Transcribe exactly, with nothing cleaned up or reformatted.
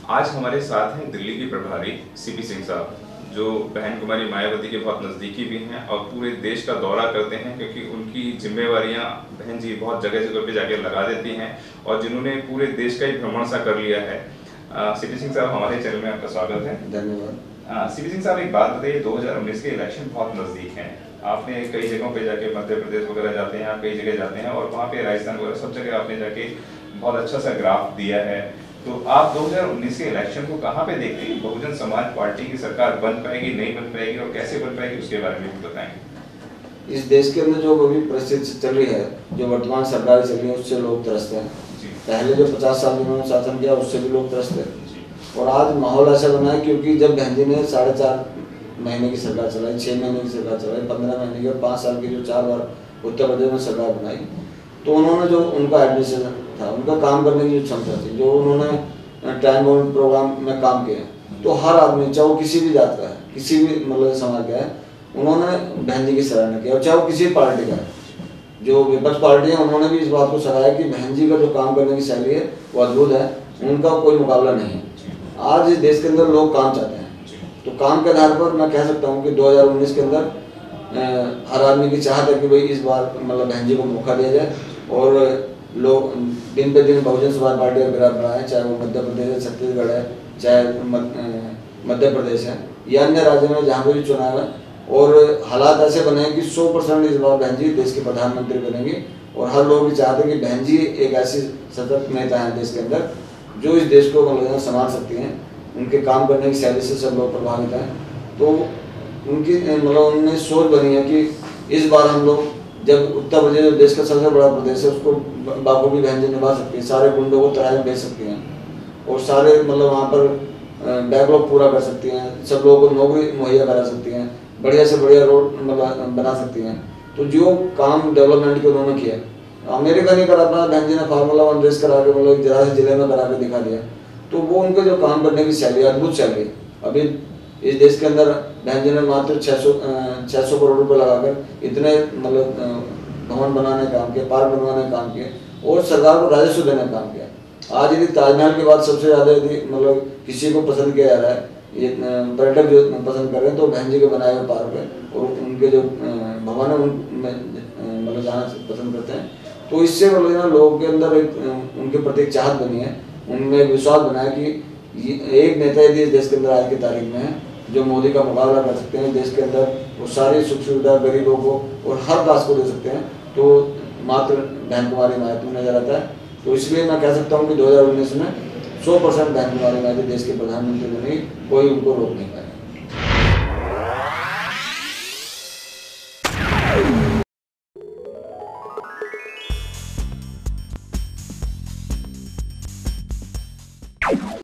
आज हमारे साथ हैं दिल्ली की प्रभारी सीपी सिंह साहब, जो बहन कुमारी मायावती के बहुत नज़दीकी भी हैं और पूरे देश का दौरा करते हैं, क्योंकि उनकी जिम्मेवारियां बहन जी बहुत जगह जगह पे जाके लगा देती हैं और जिन्होंने पूरे देश का ही भ्रमण सा कर लिया है। सीपी सिंह साहब, हमारे चैनल में आपका स्वागत है। धन्यवाद। सीपी सिंह साहब, एक बात बताइए, दो हज़ार उन्नीस के इलेक्शन बहुत नज़दीक हैं। आपने कई जगहों पे जाके मध्य प्रदेश वगैरह जाते हैं, आप कई जगह जाते हैं और वहाँ पे राजस्थान वगैरह सब जगह आपने जाके बहुत अच्छा सा ग्राफ दिया है। तो आप दो हज़ार उन्नीस के इलेक्शन को कहाँ पे देखते हैं? बहुजन समाज पार्टी की सरकार बन पाएगी, नहीं बन पाएगी और कैसे बन पाएगी, उसके बारे में भी बताएं। इस देश के अंदर जो अभी परिस्थिति चल रही है, जो वर्तमान सरकार चल रही है, उससे लोग त्रस्त हैं। पहले जो पचास साल जिन्होंने शासन किया उससे भी लोग त्रस्त हैं। और आज माहौल ऐसा बना है, क्योंकि जब बहन जी ने साढ़े चार महीने की सरकार चलाई, छः महीने की सरकार चलाई, पंद्रह महीने की और पाँच साल की जो चार बार उत्तर प्रदेश में सरकार बनाई, तो उन्होंने जो उनका एडमिनिस्ट्रेशन था, उनका काम करने की जो क्षमता थी, जो उन्होंने टाइम बाउंड प्रोग्राम में काम किया, तो हर आदमी, चाहे वो किसी भी जात का है, किसी भी मतलब समाज का है, उन्होंने बहन जी की सराहना किया। और चाहे वो किसी पार्टी का है, जो विपक्ष पार्टी है, उन्होंने भी इस बात को सराहा कि बहन जी का जो काम करने की शैली है वो अद्भुत है, उनका कोई मुकाबला नहीं है। आज इस देश के अंदर लोग काम चाहते हैं, तो काम के आधार पर मैं कह सकता हूँ कि दो हज़ार उन्नीस के अंदर हर आदमी की चाहत है कि भाई इस बार मतलब बहन जी को मौका दिया जाए और लोग दिन पे दिन बहुजन समाज पार्टी का ग्राफ बढ़ाएं, चाहे वो मध्य प्रदेश है, छत्तीसगढ़ है, चाहे मध्य प्रदेश है या अन्य राज्यों में जहाँ पे भी चुनाव है। और हालात ऐसे बने कि सौ परसेंट इस बार बहन जी देश के प्रधानमंत्री बनेंगे और हर लोग भी चाहते हैं कि बहन जी एक ऐसी सतत नेता है देश के अंदर जो इस देश को मतलब संभाल सकती हैं। उनके काम करने की शैली से सब लोग प्रभावित हैं। तो उनकी मतलब उनने सोच बनी है कि इस बार हम लोग जब उत्तर प्रदेश देश का सबसे बड़ा प्रदेश है, उसको बाखूबी बहन जी निभा सकती है, सारे गुंडों को तराई में भेज सकती हैं और सारे मतलब वहाँ पर बैकलॉग पूरा कर सकती हैं, सब लोगों को नौकरी मुहैया करा सकती हैं, बढ़िया से बढ़िया रोड मतलब बना सकती हैं। तो जो काम डेवलपमेंट के उन्होंने किया, अमेरिका नहीं करा पाया, बहन जी ने फार्मूला वन रेस करा के मतलब जरा से जिले में करा के दिखा दिया। तो वो उनके जो काम करने की शैली अद्भुत शैली। अभी इस देश के अंदर बहन जी ने मात्र छः सौ छः सौ करोड़ रुपये लगाकर इतने मतलब भवन बनाने का काम किया, पार्क बनवाने का काम किया और सरकार को राजस्व देने का काम किया। आज यदि ताजमहल के बाद सबसे ज़्यादा यदि मतलब किसी को पसंद किया जा रहा है, ये पर्यटक जो पसंद कर रहे हैं, तो बहन जी के बनाए हुए पार्क है और उनके जो भवन है उनमें मतलब जाना पसंद करते हैं। तो इससे मतलब ना लोगों के अंदर एक उनके प्रति एक चाहत बनी है, उनमें एक विश्वास बना है कि एक नेता यदि इस देश के अंदर आज की तारीख में है जो मोदी का मुकाबला कर सकते हैं, देश के अंदर वो सारी सुख सुविधा गरीबों को और हर कास्ट को दे सकते हैं, तो मात्र बहन कुमारी मायावती नजर आता है। तो इसलिए मैं कह सकता हूँ कि दो हज़ार उन्नीस में सौ परसेंट बहन कुमारी मायावती देश के प्रधानमंत्री बनेगी, कोई उनको रोक नहीं पाएगा।